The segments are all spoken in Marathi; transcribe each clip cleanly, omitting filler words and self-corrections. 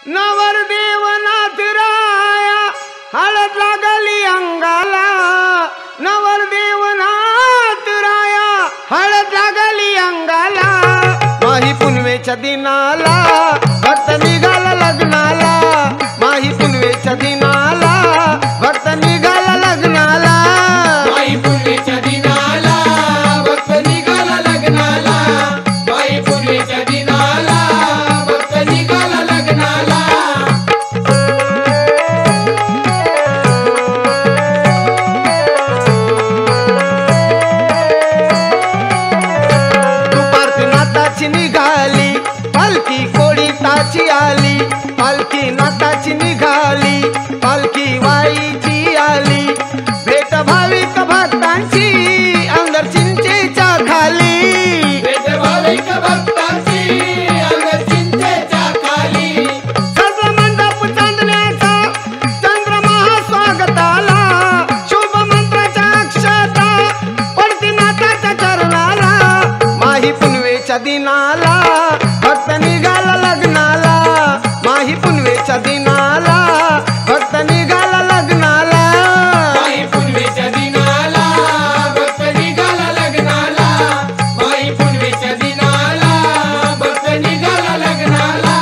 नवरदेव नाथ राया हळद लागली अंगाला, नवरदेव नाथ राया हळद लागली अंगाला। माही पुनवेच्या दिनाला भक्त निघाला लग्नाला, माही पुनवेच्या दिनाला भक्त निघाला लग्नाला, माही पुनवेच्या दिनाला भक्त निघाला लग्नाला, माही पुनवेच्या दिनाला भक्त निघाला लग्नाला। दुपारची नाताची निघाली पालखी कोळीताची आली, पालखी नाताची निघाली पालखी वाईची आली। भेट भाविक भक्तांची अंदर चिंचेच्या खाली, भेट भाविक भक्तांची अंग चिंचेच्या खाली। सजला मंडप चांदण्याचा चंद्रमा स्वागताला, शुभ मंत्राच्या अक्षता पडती नाताच्या चरणाला। माही पुनवेच्या दिनाला भक्त निघाला लग्नाला, माही पुनवेच्या दिनाला भक्त निघाला लग्नाला, माही पुनवेच्या दिनाला भक्त निघाला लग्नाला, माही पुनवेच्या दिनाला भक्त निघाला लग्नाला।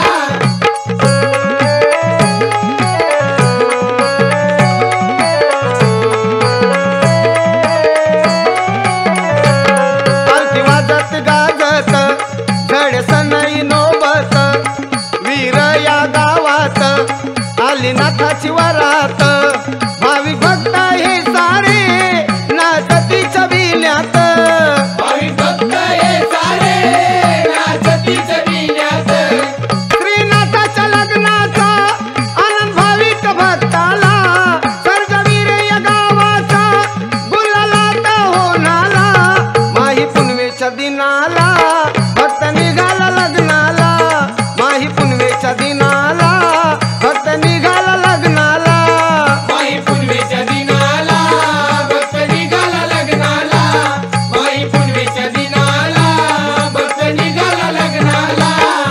पालखी वाजत गाजत झड सनई नोबत, वीर या गावात आली नाथाची वरात। भाविक भक्त हे सारे नाचतीच्या विण्यात, भाविक भक्त हे सारे नाचतीच्या विण्यात, श्रीनाथाच्या लग्नाचा आनंद भाविक भक्ताला। सर्जवीर या गावाचा गुलालात होणाला, माही पुनवेच्या दिनाला भक्त निघाला लग्नाला, माही पुनवेच्या दिनाला भक्त निघाला लग्नाला, माही पुनवेच्या दिनाला भक्त निघाला लग्नाला, माही पुनवेच्या दिनाला भक्त निघाला लग्नाला।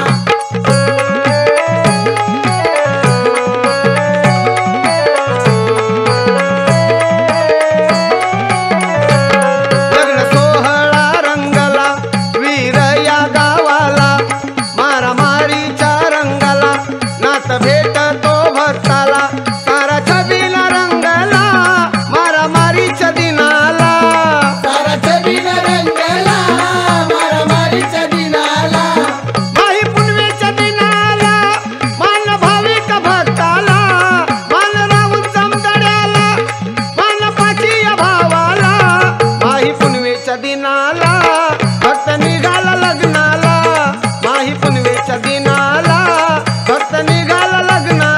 लग्न सोहळा रंगला वीर या गावाला, मारामारीच्या रंगाला नाथ भेटतो भक्ताला। सारा छबीला रंगला मारामारीच्या दिनाला, सारा छबीला रंगला मारामारीच्या दिनाला, माही पुनवेच्या दिनाला मान भाविक भक्ताला। मान राहून समजड्याला मान पाची या भावाला, माही पुनवेच्या दिनाला भक्त निघाला लग्नाला, माही पुनवेच्या दिनाला भक्त निघाला लग्नाला।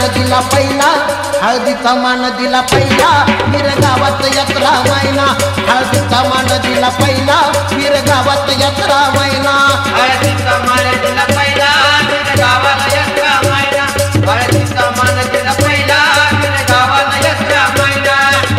दिला पहिला हळदीचा मान दिला पहिला वीर गावात यात्रा मैना हळदीचा मान दिला पहिला वीर गावात यात्रा मैना हळदीचा मान दिला पहिला वीर गावाला यात्रा मैना हळदीचा मान दिला पहिला वीर गावाला यात्रा मैना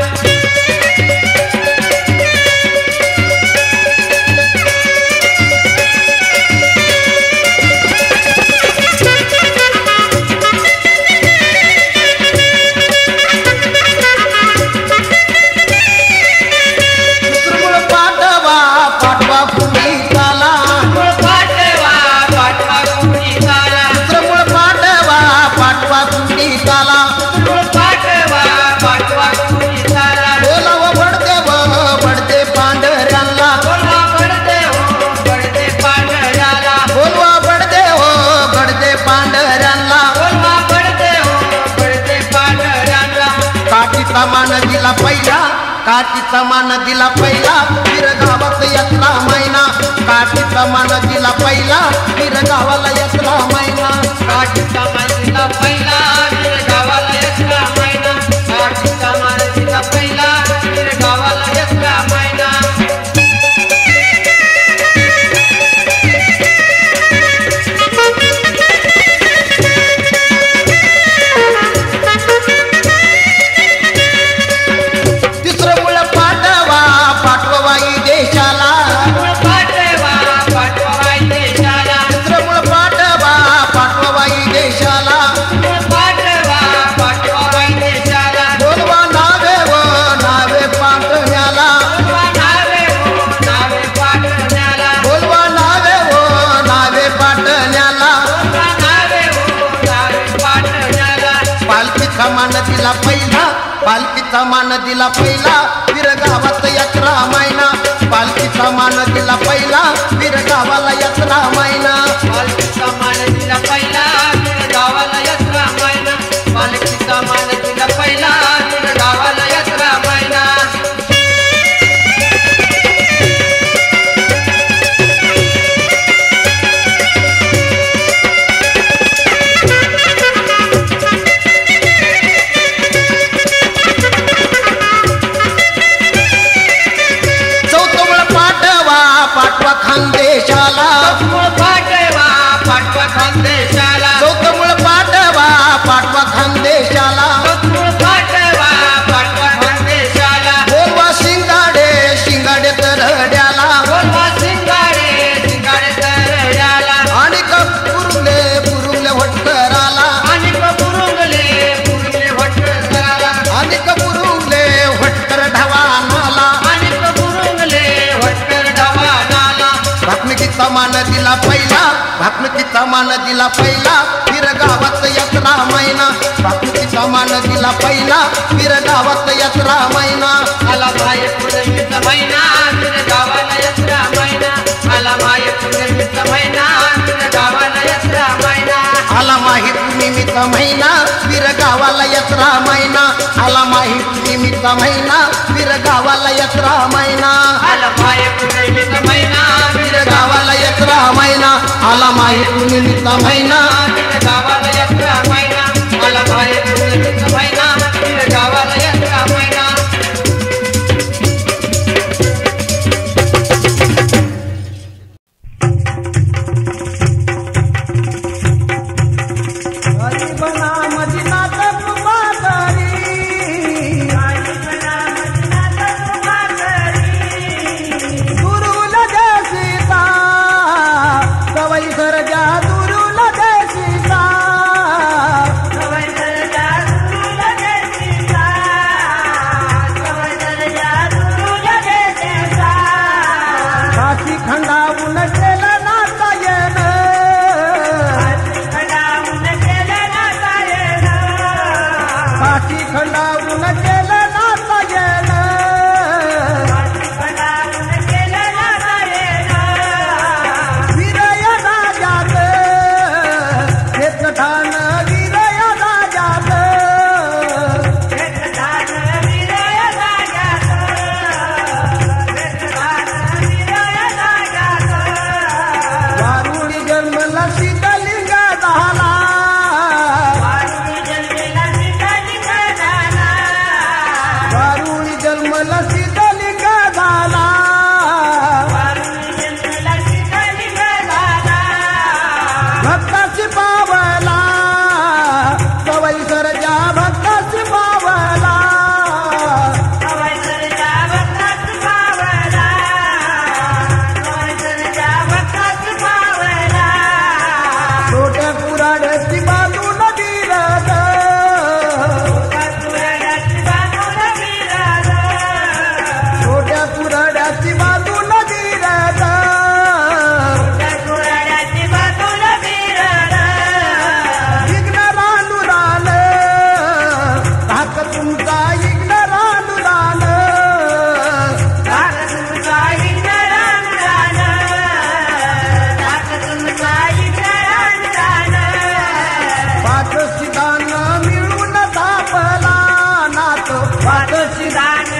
मान दिला पहिला काठीचा मान दिला पहिला वीर गावात यात्रा मैना काठीचा मान दिला पहिला वीर गावाला यात्रा मैना काठीचा मान दिला पहिला वीर गावाला यात्रा मैना काठीचा मान दिला पहिला वीर गावाला यात्रा मैना पालखीचा मान दिला पहिला वीर गावात यात्रा मैना पालखीचा मान दिला पहिला वीर गावाला यात्रा मैना पालखीचा मान दिला पहिला वीर गावाला यात्रा मैना पालखीचा मान दिला पहिला वीर गावाला यात्रा मैना खानदेशाला पाठवा पाठवा खानदेशाला चौकमुळ पाठवा पाठवा खानदेशाला पाठवा पाठवा खानदेशाला बोलवा शिंगाडे शिंगाडे तरड्याला बोलवा शिंगाडे शिंगाडे तरड्याला आणि पुरुंगले पुरुंगले वटकराला आणि पुरुंगले पुरुंगले वटकराला आणि पुरुंगले वटकर ढवानाला आणि पुरुंगले वटकर ढवानाला भाकणुकीचा मान दिला पहिला भाकणुकीचा मान दिला पहिला वीर गावात यात्रा मैना भाकणुकीचा मान दिला पहिला वीर गावात यात्रा मैना आला माय पुनमीचा महिना वीर गावाला यात्रा मैना आला माय पुनमीचा महिना वीर गावाला यात्रा मैना आला माही पुनिमीचा महिना वीर गावाला यात्रा मैना आला माही पुनिमीचा महिना वीर गावाला यात्रा मैना आला माय पुनमीचा महिना वीर गावाला यात्रा मैना आला माही पुनिमीचा महिना वीर गावाला यात्रा मैना आला माय पुनमीचा महिना वीर गावाला यात्रा मैना वाजो शिदान